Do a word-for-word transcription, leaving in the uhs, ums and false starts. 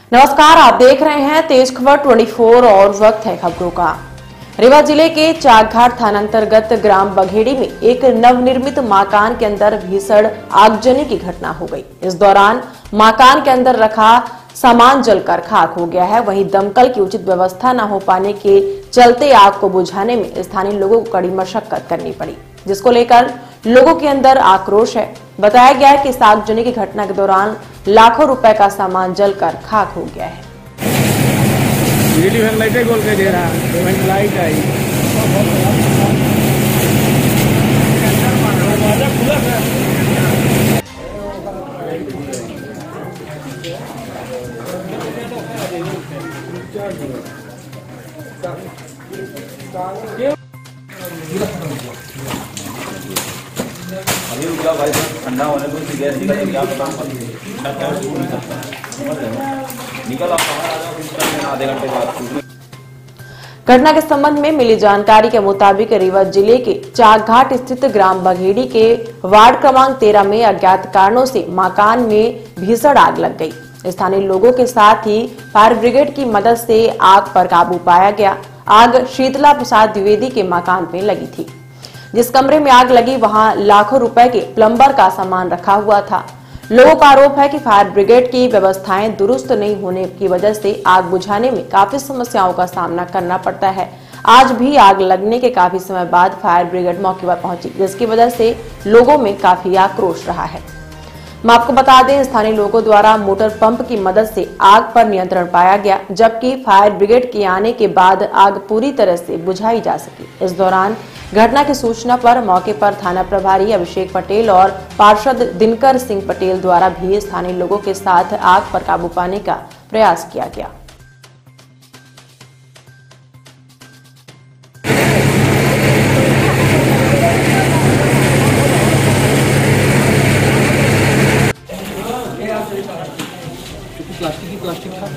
नमस्कार, आप देख रहे हैं तेज खबर चौबीस और वक्त है खबरों का। रीवा जिले के चाकघाट थानांतर्गत ग्राम बघेड़ी में एक नवनिर्मित मकान के अंदर भीषण आगजनी की घटना हो गई। इस दौरान मकान के अंदर रखा सामान जलकर खाक हो गया है। वहीं दमकल की उचित व्यवस्था न हो पाने के चलते आग को बुझाने में स्थानीय लोगों को कड़ी मशक्कत करनी पड़ी, जिसको लेकर लोगों के अंदर आक्रोश है। बताया गया है कि इस आगजनी की घटना के दौरान लाखों रुपए का सामान जलकर खाक हो गया है। बिजली भर लाइटें गोल के दे रहा है, लाइट आई अभी रुक जाओ भाई, ठंडा होने को गैस निकल गया निकल आप आधे घंटे बाद। घटना के संबंध में मिली जानकारी के मुताबिक रीवा जिले के चाकघाट स्थित ग्राम बघेड़ी के वार्ड क्रमांक तेरह में अज्ञात कारणों से मकान में भीषण आग लग गई। स्थानीय लोगों के साथ ही फायर ब्रिगेड की मदद से आग पर काबू पाया गया। आग शीतला प्रसाद द्विवेदी के मकान में लगी थी। जिस कमरे में आग लगी वहां लाखों रुपए के प्लम्बर का सामान रखा हुआ था। लोगों का आरोप है कि फायर ब्रिगेड की व्यवस्थाएं दुरुस्त नहीं होने की वजह से आग बुझाने में काफी समस्याओं का सामना करना पड़ता है। आज भी आग लगने के काफी समय बाद फायर ब्रिगेड मौके पर पहुंची, जिसकी वजह से लोगों में काफी आक्रोश रहा है। मैं आपको बता दें, स्थानीय लोगों द्वारा मोटर पंप की मदद से आग पर नियंत्रण पाया गया, जबकि फायर ब्रिगेड के आने के बाद आग पूरी तरह से बुझाई जा सकी। इस दौरान घटना की सूचना पर मौके पर थाना प्रभारी अभिषेक पटेल और पार्षद दिनकर सिंह पटेल द्वारा भी स्थानीय लोगों के साथ आग पर काबू पाने का प्रयास किया गया। प्लास्टिक ही प्लास्टिक था।